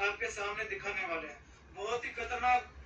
आपके सामने दिखाने वाले हैं। बहुत ही खतरनाक